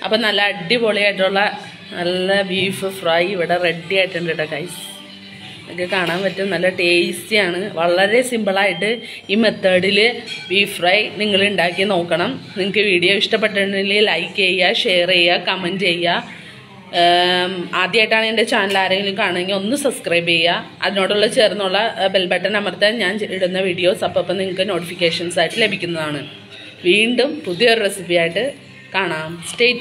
അപ്പം നല്ല അടിപൊളിയായിട്ടുള്ള നല്ല ബീഫ് ഫ്രൈ ഇവിടെ റെഡി ആയിട്ടുണ്ട് കേട്ടോ ഗൈസ്. നിങ്ങൾക്ക് കാണാൻ പറ്റും, നല്ല ടേസ്റ്റിയാണ്. വളരെ സിമ്പിളായിട്ട് ഈ മെത്തേഡിൽ ബീഫ് ഫ്രൈ നിങ്ങൾ ഉണ്ടാക്കി നോക്കണം. നിങ്ങൾക്ക് വീഡിയോ ഇഷ്ടപ്പെട്ടിട്ടുണ്ടെങ്കിൽ ലൈക്ക് ചെയ്യുക, ഷെയർ ചെയ്യുക, കമൻറ്റ് ചെയ്യുക. ആദ്യമായിട്ടാണ് എൻ്റെ ചാനൽ ആരെങ്കിലും കാണുമെങ്കിൽ ഒന്ന് സബ്സ്ക്രൈബ് ചെയ്യുക. അതിനോടുള്ള ചേർന്നുള്ള ബെൽ ബട്ടൺ അമർത്താൻ ഞാൻ ഇടുന്ന വീഡിയോസ് അപ്പം നിങ്ങൾക്ക് നോട്ടിഫിക്കേഷൻസ് ആയിട്ട് ലഭിക്കുന്നതാണ്. വീണ്ടും പുതിയൊരു റെസിപ്പിയായിട്ട് കാണാം. സ്റ്റേ